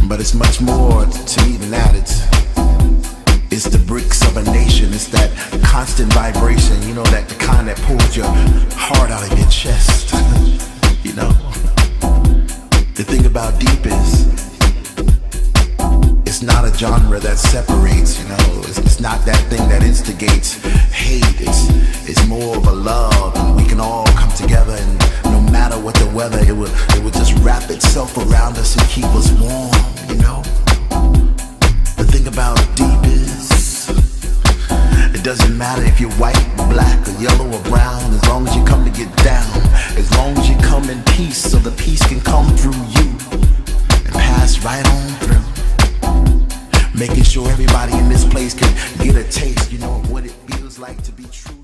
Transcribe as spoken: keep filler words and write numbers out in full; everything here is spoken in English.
But it's much more to me than that. It's It's the bricks of a nation. It's that constant vibration, you know, that the kind that pulls your heart out of your chest. You know, the thing about deep is it's not a genre that separates, you know. It's, it's not that thing that instigates hate. It's it's more of a love, and we can all come together, and no matter what the weather, it would it would just wrap itself around us and keep us warm, you know. The thing about deep is it doesn't matter if you're white, black, or yellow, or brown. As long as you come to get down, as long as you come in peace, so the peace can come through you and pass right on through, making sure everybody in this place can get a taste, you know, of what it feels like to be true.